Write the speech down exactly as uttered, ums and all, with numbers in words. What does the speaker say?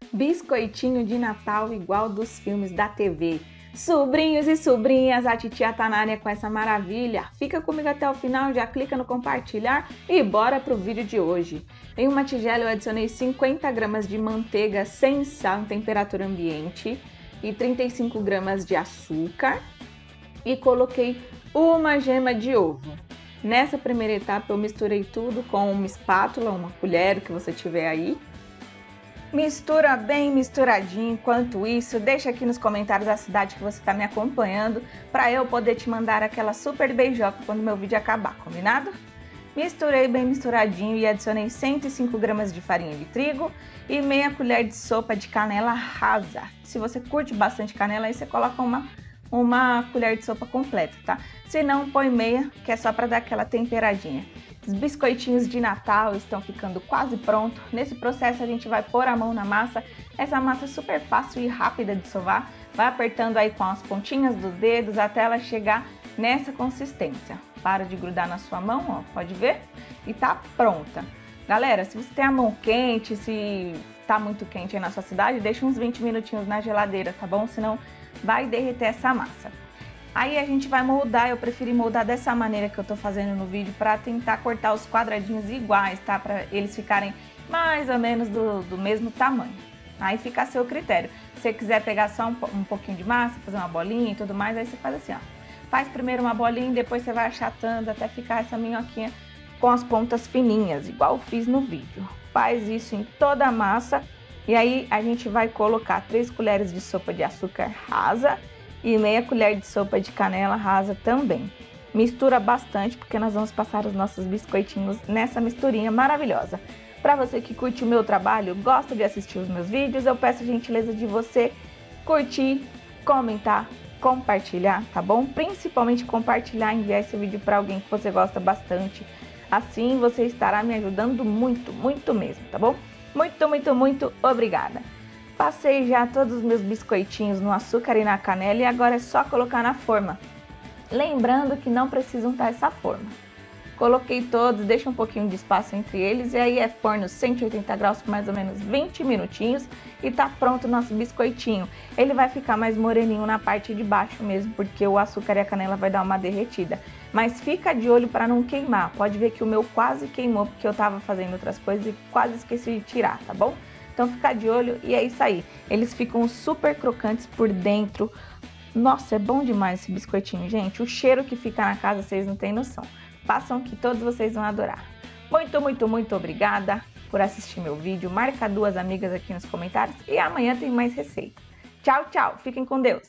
Biscoitinho de Natal igual dos filmes da T V. Sobrinhos e sobrinhas, a titia tá na área com essa maravilha. Fica comigo até o final, já clica no compartilhar e bora pro vídeo de hoje. Em uma tigela eu adicionei cinquenta gramas de manteiga sem sal em temperatura ambiente e trinta e cinco gramas de açúcar e coloquei uma gema de ovo. Nessa primeira etapa eu misturei tudo com uma espátula, uma colher, o que você tiver aí. Mistura bem misturadinho. Enquanto isso, deixa aqui nos comentários a cidade que você está me acompanhando para eu poder te mandar aquela super beijoca quando meu vídeo acabar, combinado? Misturei bem misturadinho e adicionei cento e cinco gramas de farinha de trigo e meia colher de sopa de canela rasa. Se você curte bastante canela, aí você coloca uma, uma colher de sopa completa, tá? Se não, põe meia, que é só para dar aquela temperadinha. Os biscoitinhos de Natal estão ficando quase prontos. Nesse processo a gente vai pôr a mão na massa. Essa massa é super fácil e rápida de sovar. Vai apertando aí com as pontinhas dos dedos até ela chegar nessa consistência. Para de grudar na sua mão, ó, pode ver? E tá pronta. Galera, se você tem a mão quente, se tá muito quente aí na sua cidade, deixa uns vinte minutinhos na geladeira, tá bom? Senão vai derreter essa massa. Aí a gente vai moldar, eu preferi moldar dessa maneira que eu tô fazendo no vídeo para tentar cortar os quadradinhos iguais, tá? Para eles ficarem mais ou menos do, do mesmo tamanho. Aí fica a seu critério. Se você quiser pegar só um, um pouquinho de massa, fazer uma bolinha e tudo mais, aí você faz assim, ó. Faz primeiro uma bolinha e depois você vai achatando até ficar essa minhoquinha com as pontas fininhas, igual eu fiz no vídeo. Faz isso em toda a massa e aí a gente vai colocar três colheres de sopa de açúcar rasa e meia colher de sopa de canela rasa também. Mistura bastante porque nós vamos passar os nossos biscoitinhos nessa misturinha maravilhosa. Para você que curte o meu trabalho, gosta de assistir os meus vídeos, eu peço a gentileza de você curtir, comentar, compartilhar, tá bom? Principalmente compartilhar e enviar esse vídeo para alguém que você gosta bastante. Assim você estará me ajudando muito, muito mesmo, tá bom? Muito, muito, muito obrigada! Passei já todos os meus biscoitinhos no açúcar e na canela e agora é só colocar na forma. Lembrando que não precisam estar essa forma. Coloquei todos, deixa um pouquinho de espaço entre eles e aí é forno cento e oitenta graus por mais ou menos vinte minutinhos e tá pronto o nosso biscoitinho. Ele vai ficar mais moreninho na parte de baixo mesmo, porque o açúcar e a canela vai dar uma derretida. Mas fica de olho para não queimar. Pode ver que o meu quase queimou porque eu tava fazendo outras coisas e quase esqueci de tirar, tá bom? Então fica de olho e é isso aí. Eles ficam super crocantes por dentro. Nossa, é bom demais esse biscoitinho, gente. O cheiro que fica na casa, vocês não têm noção. Façam que todos vocês vão adorar. Muito, muito, muito obrigada por assistir meu vídeo. Marca duas amigas aqui nos comentários e amanhã tem mais receita. Tchau, tchau. Fiquem com Deus.